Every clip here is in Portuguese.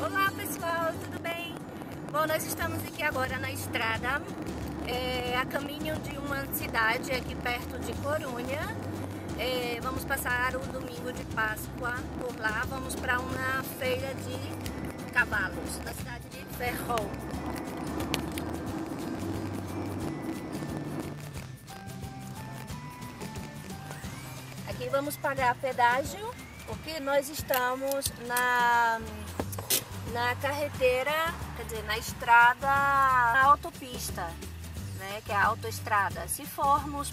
Olá pessoal, tudo bem? Bom, nós estamos aqui agora na estrada, a caminho de uma cidade aqui perto de Corunha. Vamos passar o domingo de Páscoa por lá, vamos para uma feira de cavalos na cidade de Ferrol. Aqui vamos pagar pedágio, porque nós estamos na carretera, quer dizer, na estrada, na autopista, né, que é a autoestrada. Se formos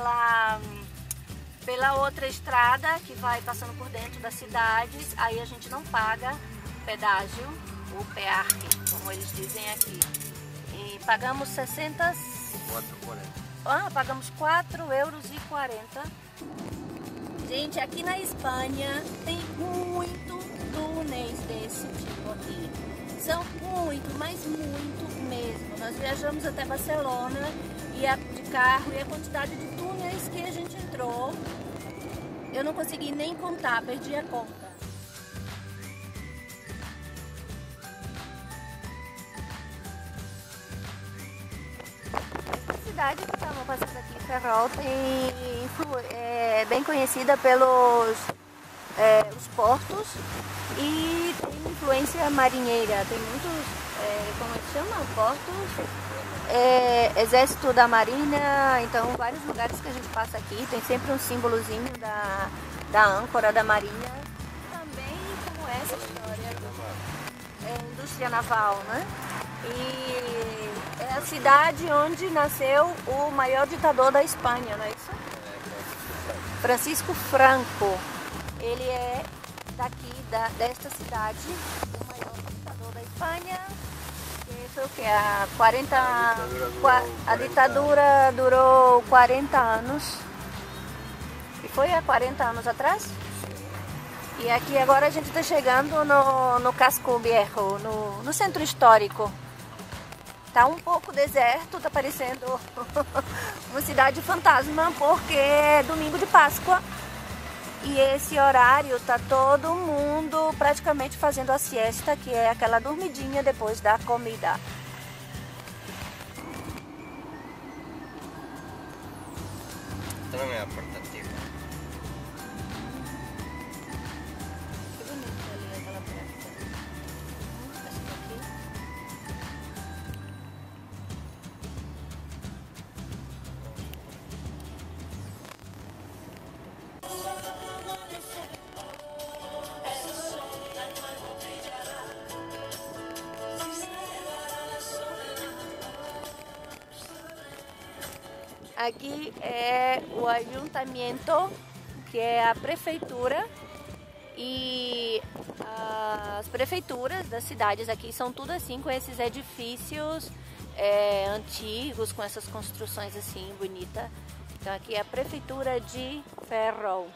pela outra estrada, que vai passando por dentro das cidades, aí a gente não paga pedágio, o PEARC, como eles dizem aqui. E pagamos 60... pagamos 4,40 €. Gente, aqui na Espanha tem muito túneis desse tipo aqui. São muito, mas muito mesmo. Nós viajamos até Barcelona de carro e a quantidade de túneis que a gente entrou, eu não consegui nem contar, perdi a conta. Essa cidade que estamos passando aqui, Ferrol, é bem conhecida pelos os portos e tem influência marinheira. Tem muitos, como é que chama? Portos, exército da marinha, então vários lugares que a gente passa aqui tem sempre um símbolozinho da âncora da marinha. Também como essa história, indústria naval, né? E é a cidade onde nasceu o maior ditador da Espanha, não é isso? Francisco Franco. Ele é daqui, desta cidade, o maior ditador da Espanha. Que foi o que? A ditadura durou 40 anos. E foi há 40 anos atrás? E aqui agora a gente está chegando no Casco Viejo, no centro histórico. Tá um pouco deserto, tá parecendo uma cidade fantasma, porque é domingo de Páscoa. E esse horário tá todo mundo praticamente fazendo a siesta, que é aquela dormidinha depois da comida. Esta não é a porta antiga. Que bonito ali aquela porta. Essa daqui. Aqui é o ayuntamiento, que é a prefeitura, e as prefeituras das cidades aqui são tudo assim, com esses edifícios antigos, com essas construções assim bonitas. Então aqui é a prefeitura de Ferrol.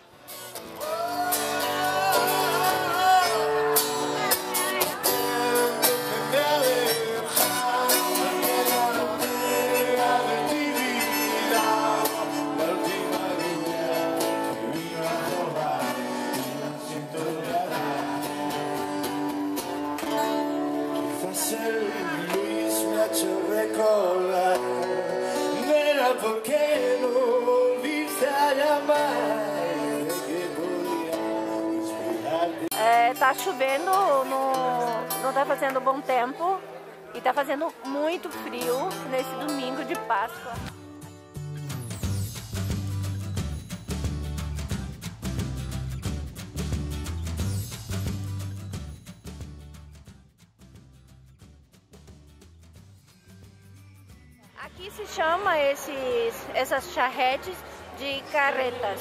Tá chovendo, não tá fazendo bom tempo e tá fazendo muito frio nesse domingo de Páscoa. Aqui se chama essas charretes de carretas.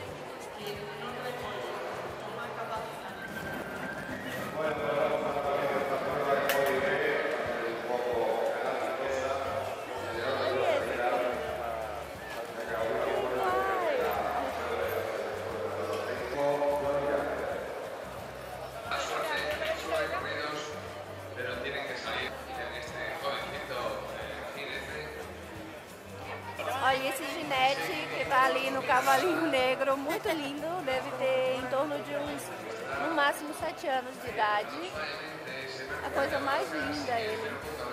Olha esse ginete que tá ali no cavalinho negro, muito lindo, deve ter em torno de uns, no máximo 7 anos de idade. A coisa mais linda ele.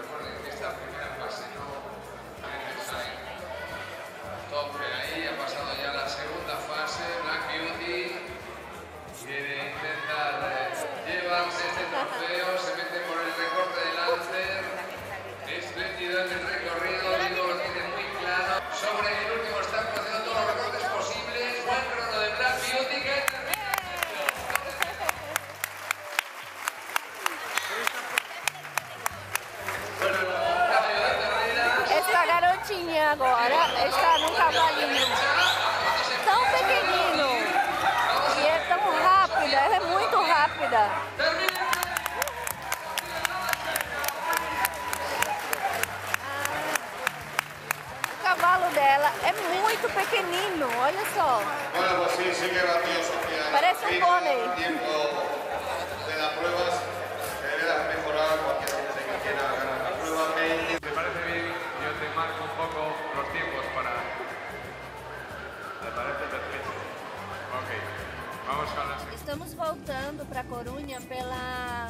Tope ahí, ha pasado ya la segunda fase. Black Beauty quiere intentar llevarse este trofeo, se mete por el recorte del Lancer. Espléndido en el recorrido, Diego lo tiene muy claro. Sobre el último está haciendo todos los recortes posibles. Buen crono de Black Beauty que termina. Bueno, cambio de carrera. Essa garotinha agora está num cavalinho tão pequenino e é tão rápida, ela é muito rápida. O cavalo dela é muito pequenino, olha só. Bueno, pues sí, sí que gracioso. Parece un pony. El tiempo de las pruebas deberás mejorar cualquier gente que quiera ganar la prueba. ¿Te parece bien? Yo te marco un poco los tiempos para... ¿Te parece perfecto? Ok, vamos con la segunda. Estamos voltando para Corunha pela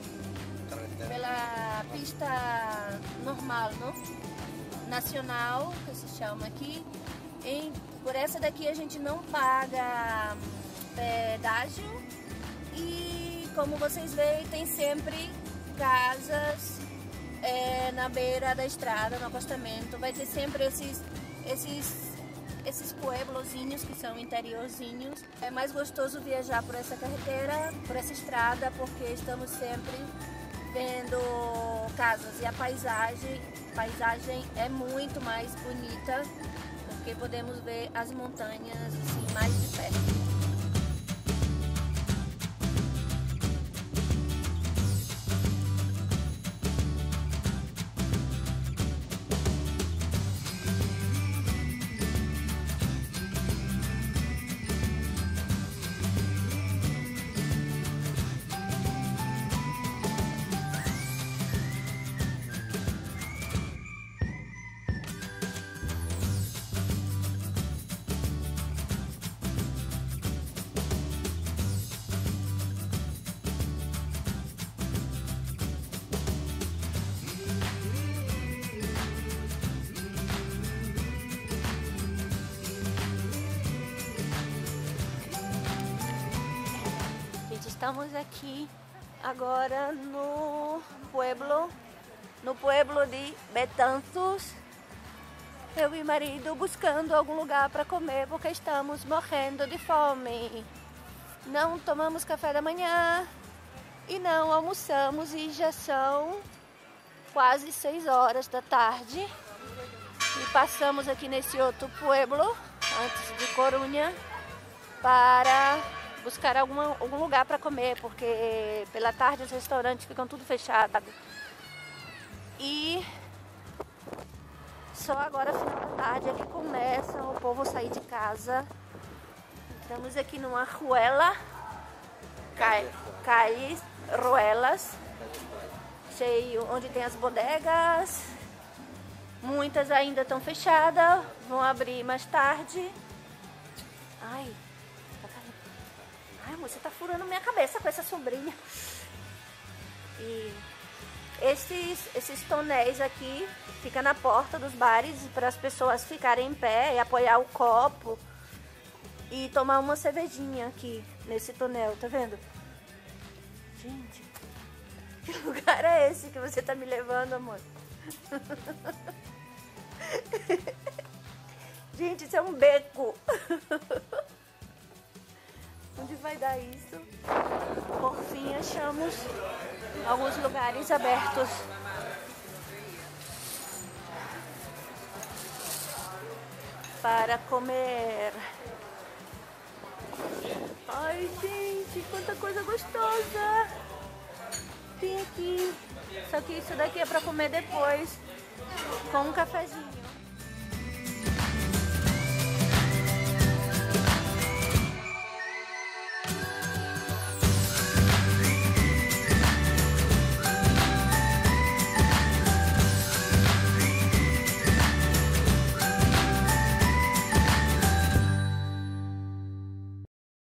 pista normal, não? Nacional, que se chama aqui. Por essa daqui a gente não paga pedágio e, como vocês veem, tem sempre casas na beira da estrada, no acostamento. Vai ter sempre esses pueblozinhos que são interiorzinhos. É mais gostoso viajar por essa carretera, por essa estrada, porque estamos sempre vendo casas e a paisagem é muito mais bonita, porque podemos ver as montanhas assim mais de perto. Estamos aqui agora no pueblo de Betanzos. Eu e marido buscando algum lugar para comer porque estamos morrendo de fome. Não tomamos café da manhã e não almoçamos e já são quase 6 horas da tarde. E passamos aqui nesse outro pueblo, antes de Corunha, para buscar algum lugar para comer, porque pela tarde os restaurantes ficam tudo fechados. E só agora, final da tarde, é que começa o povo a sair de casa. Estamos aqui numa ruela, Calles Ruelas, cheio, onde tem as bodegas. Muitas ainda estão fechadas, vão abrir mais tarde. Ai, você tá furando minha cabeça com essa sombrinha. E esses tonéis aqui ficam na porta dos bares para as pessoas ficarem em pé e apoiar o copo e tomar uma cervejinha aqui nesse tonel, tá vendo? Gente, que lugar é esse que você tá me levando, amor? Gente, isso é um beco. Onde vai dar isso? Por fim, achamos alguns lugares abertos. Para comer. Ai, gente, quanta coisa gostosa! Tem aqui. Só que isso daqui é para comer depois, com um cafezinho.